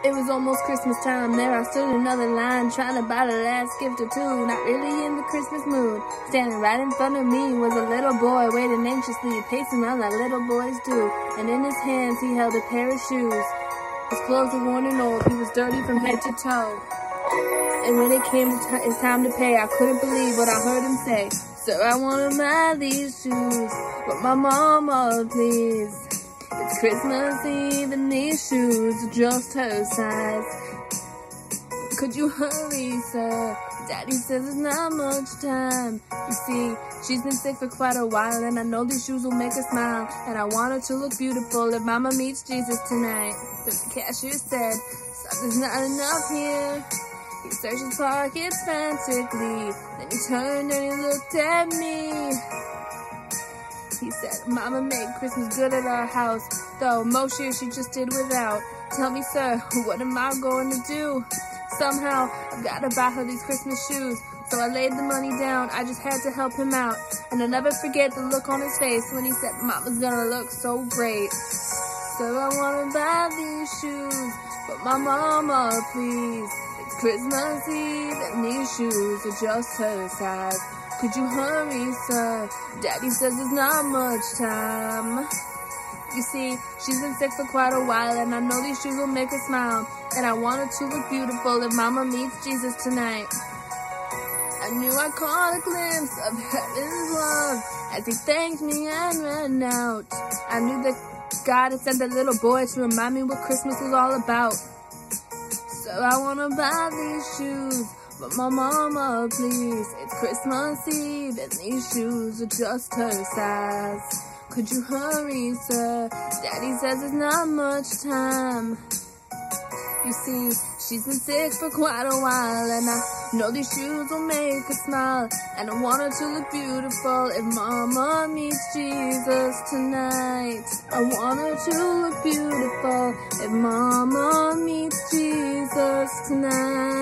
It was almost Christmas time, there I stood in another line, trying to buy the last gift or two, not really in the Christmas mood. Standing right in front of me was a little boy, waiting anxiously, pacing around like little boys do. And in his hands he held a pair of shoes. His clothes were worn and old, he was dirty from head to toe. And when it came to his time to pay, I couldn't believe what I heard him say. Sir, I want to buy these shoes, but my mama, please. It's Christmas Eve and these shoes are just her size. Could you hurry, sir? Daddy says there's not much time. You see, she's been sick for quite a while, and I know these shoes will make her smile. And I want her to look beautiful if Mama meets Jesus tonight. But the cashier said, something's not enough here. He searched his pockets frantically. Then he turned and he looked at me. He said, Mama made Christmas good at our house, though most years she just did without. Tell me, sir, what am I going to do? Somehow, I've got to buy her these Christmas shoes. So I laid the money down, I just had to help him out. And I'll never forget the look on his face when he said, Mama's gonna look so great. So I want to buy these shoes, but my mama, please. It's Christmas Eve and these shoes are just her size. Could you hurry, sir? Daddy says there's not much time. You see, she's been sick for quite a while, and I know these shoes will make her smile. And I want her to look beautiful if Mama meets Jesus tonight. I knew I caught a glimpse of heaven's love as he thanked me and ran out. I knew that God had sent that little boy to remind me what Christmas was all about. So I want to buy these shoes, but my mama, please. It's Christmas Eve and these shoes are just her size. Could you hurry, sir? Daddy says there's not much time. You see, she's been sick for quite a while, and I know these shoes will make her smile. And I want her to look beautiful if Mama meets Jesus tonight. I want her to look beautiful if Mama meets Jesus tonight.